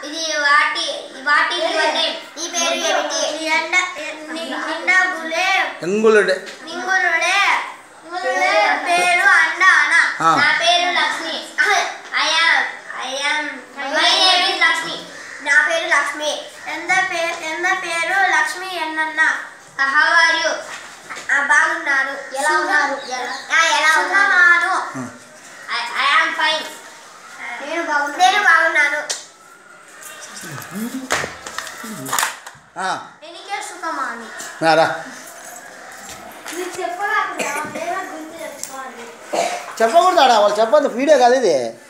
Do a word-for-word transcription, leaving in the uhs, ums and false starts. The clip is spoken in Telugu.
ఇది వాటి వాటి యువర్ నేమ్ నీ పేరు ఏమిటి ఎండ నిండా గులే ఎంగులుడే నింగులుడే పేరు అండానా నా పేరు Lakshmi I am I am my name is Lakshmi నా పేరు లక్ష్మి ఎంద పేరు ఎంద పేరు లక్ష్మి ఎన్నన్న హౌ ఆర్ యు బాగున్నాను ఎలా ఉన్నారు ఎలా ఉన్నాను ఐ యామ్ ఫైన్ నేను బాగున్నాను నేను బాగున్నాను ఆ ఎనికే సుఖమాని నారా మీరు చెప్పరా నేను గురించి చెప్పుకోవాలి చెప్పకూడదా వాళ్ళు చెప్పొద్దు వీడియో కాదు ఇది